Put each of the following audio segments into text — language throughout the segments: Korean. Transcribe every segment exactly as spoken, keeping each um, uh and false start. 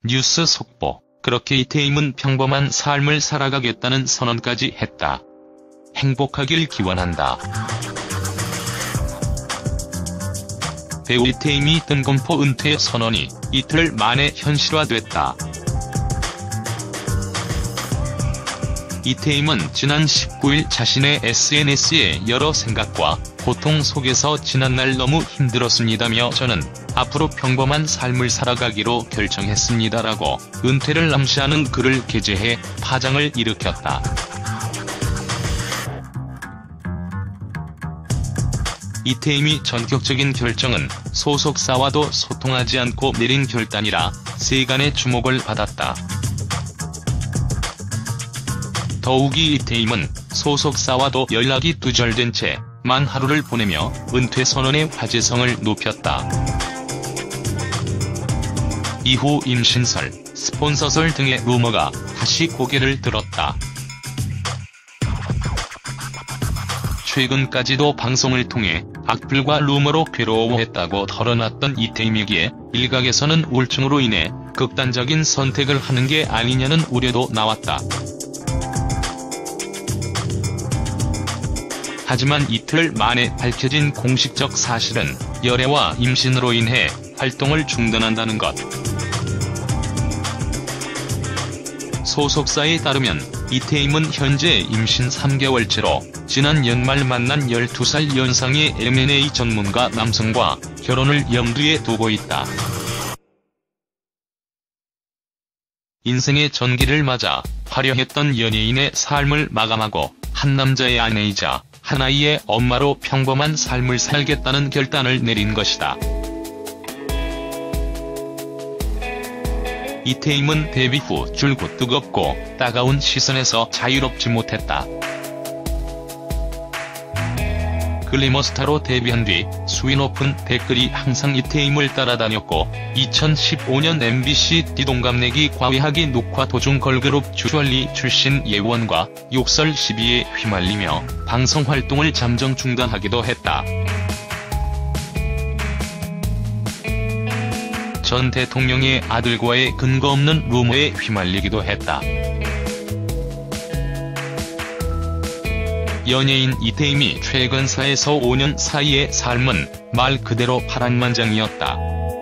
뉴스 속보. 그렇게 이태임은 평범한 삶을 살아가겠다는 선언까지 했다. 행복하길 기원한다. 배우 이태임이 뜬금포 은퇴 선언이 이틀 만에 현실화됐다. 이태임은 지난 십구일 자신의 에스엔에스에 여러 생각과 고통 속에서 지난날 너무 힘들었습니다며 저는 앞으로 평범한 삶을 살아가기로 결정했습니다라고 은퇴를 암시하는 글을 게재해 파장을 일으켰다. 이태임이 전격적인 결정은 소속사와도 소통하지 않고 내린 결단이라 세간의 주목을 받았다. 더욱이 이태임은 소속사와도 연락이 두절된 채 만 하루를 보내며 은퇴 선언의 화제성을 높였다. 이후 임신설, 스폰서설 등의 루머가 다시 고개를 들었다. 최근까지도 방송을 통해 악플과 루머로 괴로워했다고 털어놨던 이태임이기에 일각에서는 우울증으로 인해 극단적인 선택을 하는 게 아니냐는 우려도 나왔다. 하지만 이틀 만에 밝혀진 공식적 사실은 열애와 임신으로 인해 활동을 중단한다는 것. 소속사에 따르면 이태임은 현재 임신 삼 개월째로 지난 연말 만난 열두 살 연상의 엠 앤 에이 전문가 남성과 결혼을 염두에 두고 있다. 인생의 전기를 맞아 화려했던 연예인의 삶을 마감하고 한 남자의 아내이자 한 아이의 엄마로 평범한 삶을 살겠다는 결단을 내린 것이다. 이태임은 데뷔 후 줄곧 뜨겁고 따가운 시선에서 자유롭지 못했다. 글래머스타로 데뷔한 뒤 수위 높은 댓글이 항상 이태임을 따라다녔고 이천십오년 엠비씨 띠동갑내기 과외하기 녹화 도중 걸그룹 주얼리 출신 예원과 욕설 시비에 휘말리며 방송 활동을 잠정 중단하기도 했다. 전 대통령의 아들과의 근거 없는 루머에 휘말리기도 했다. 연예인 이태임이 최근 사에서 오 년 사이의 삶은 말 그대로 파란만장이었다.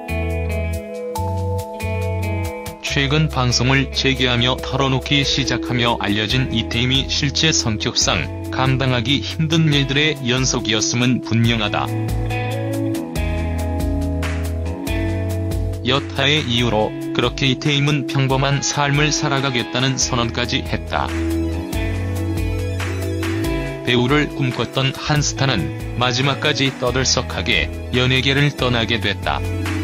최근 방송을 재개하며 털어놓기 시작하며 알려진 이태임이 실제 성격상 감당하기 힘든 일들의 연속이었음은 분명하다. 여타의 이유로 그렇게 이태임은 평범한 삶을 살아가겠다는 선언까지 했다. 배우를 꿈꿨던 한 스타는 마지막까지 떠들썩하게 연예계를 떠나게 됐다.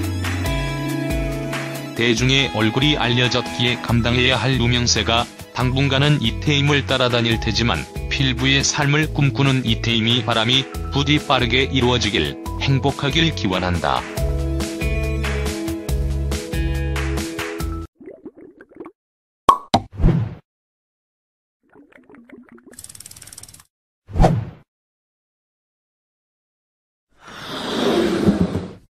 대중의 얼굴이 알려졌기에 감당해야 할 누명새가 당분간은 이태임을 따라다닐 테지만 필부의 삶을 꿈꾸는 이태임이 바람이 부디 빠르게 이루어지길, 행복하길 기원한다.